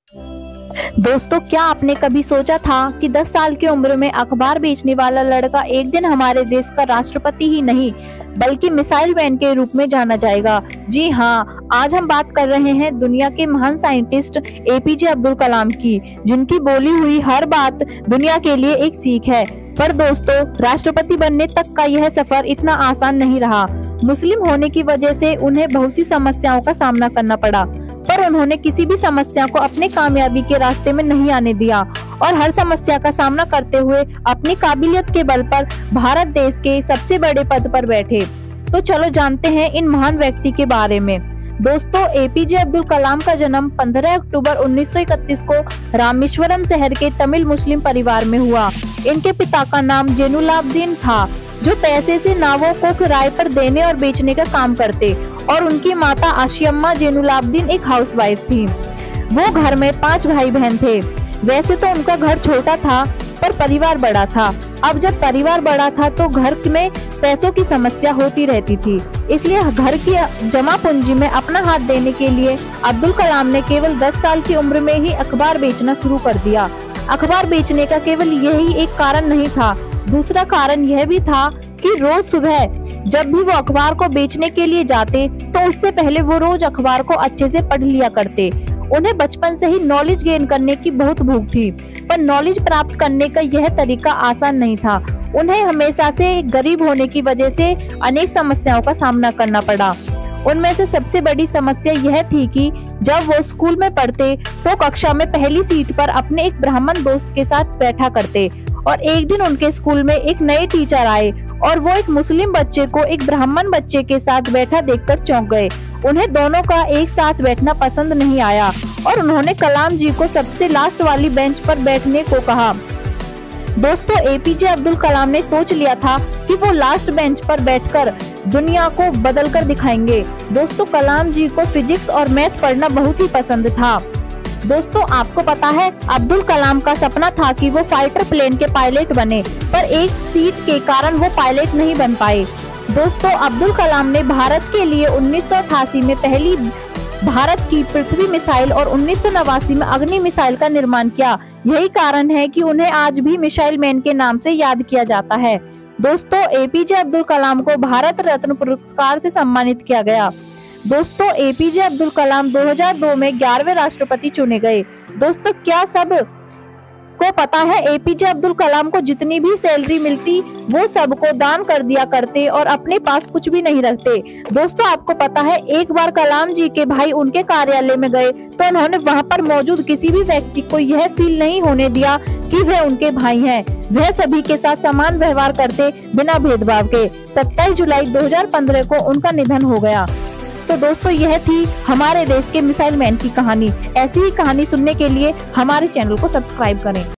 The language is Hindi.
दोस्तों, क्या आपने कभी सोचा था कि 10 साल की उम्र में अखबार बेचने वाला लड़का एक दिन हमारे देश का राष्ट्रपति ही नहीं बल्कि मिसाइल मैन के रूप में जाना जाएगा। जी हाँ, आज हम बात कर रहे हैं दुनिया के महान साइंटिस्ट एपीजे अब्दुल कलाम की, जिनकी बोली हुई हर बात दुनिया के लिए एक सीख है। पर दोस्तों, राष्ट्रपति बनने तक का यह सफर इतना आसान नहीं रहा। मुस्लिम होने की वजह से उन्हें बहुत सी समस्याओं का सामना करना पड़ा, पर उन्होंने किसी भी समस्या को अपने कामयाबी के रास्ते में नहीं आने दिया और हर समस्या का सामना करते हुए अपनी काबिलियत के बल पर भारत देश के सबसे बड़े पद पर बैठे। तो चलो जानते हैं इन महान व्यक्ति के बारे में। दोस्तों, एपीजे अब्दुल कलाम का जन्म 15 अक्टूबर 1931 को रामेश्वरम शहर के तमिल मुस्लिम परिवार में हुआ। इनके पिता का नाम जैनुलाब्दीन था, जो पैसे से नावों को किराए पर देने और बेचने का काम करते, और उनकी माता आशियम्मा जैनुलाब्दीन एक हाउसवाइफ थी। वो घर में 5 भाई बहन थे। वैसे तो उनका घर छोटा था, पर परिवार बड़ा था। अब जब परिवार बड़ा था तो घर में पैसों की समस्या होती रहती थी, इसलिए घर की जमा पूंजी में अपना हाथ देने के लिए अब्दुल कलाम ने केवल 10 साल की उम्र में ही अखबार बेचना शुरू कर दिया। अखबार बेचने का केवल यही एक कारण नहीं था, दूसरा कारण यह भी था कि रोज सुबह जब भी वो अखबार को बेचने के लिए जाते तो उससे पहले वो रोज अखबार को अच्छे से पढ़ लिया करते। उन्हें बचपन से ही नॉलेज गेन करने की बहुत भूख थी, पर नॉलेज प्राप्त करने का यह तरीका आसान नहीं था। उन्हें हमेशा से गरीब होने की वजह से अनेक समस्याओं का सामना करना पड़ा। उनमें से सबसे बड़ी समस्या यह थी कि जब वो स्कूल में पढ़ते तो कक्षा में पहली सीट पर अपने एक ब्राह्मण दोस्त के साथ बैठा करते, और एक दिन उनके स्कूल में एक नए टीचर आए और वो एक मुस्लिम बच्चे को एक ब्राह्मण बच्चे के साथ बैठा देखकर चौंक गए। उन्हें दोनों का एक साथ बैठना पसंद नहीं आया और उन्होंने कलाम जी को सबसे लास्ट वाली बेंच पर बैठने को कहा। दोस्तों, एपीजे अब्दुल कलाम ने सोच लिया था कि वो लास्ट बेंच पर बैठकर दुनिया को बदल कर दिखाएंगे। दोस्तों, कलाम जी को फिजिक्स और मैथ पढ़ना बहुत ही पसंद था। दोस्तों, आपको पता है अब्दुल कलाम का सपना था कि वो फाइटर प्लेन के पायलट बने, पर एक सीट के कारण वो पायलट नहीं बन पाए। दोस्तों, अब्दुल कलाम ने भारत के लिए 1988 में पहली भारत की पृथ्वी मिसाइल और 1989 में अग्नि मिसाइल का निर्माण किया। यही कारण है कि उन्हें आज भी मिसाइल मैन के नाम से याद किया जाता है। दोस्तों, एपीजे अब्दुल कलाम को भारत रत्न पुरस्कार से सम्मानित किया गया। दोस्तों, एपीजे अब्दुल कलाम 2002 में 11वें राष्ट्रपति चुने गए। दोस्तों, क्या सब को पता है एपीजे अब्दुल कलाम को जितनी भी सैलरी मिलती वो सबको दान कर दिया करते और अपने पास कुछ भी नहीं रखते। दोस्तों, आपको पता है एक बार कलाम जी के भाई उनके कार्यालय में गए तो उन्होंने वहां पर मौजूद किसी भी व्यक्ति को यह फील नहीं होने दिया कि वे उनके भाई हैं। वह सभी के साथ समान व्यवहार करते बिना भेदभाव के। 27 जुलाई 2015 को उनका निधन हो गया। तो दोस्तों, यह थी हमारे देश के मिसाइल मैन की कहानी। ऐसी ही कहानी सुनने के लिए हमारे चैनल को सब्सक्राइब करें।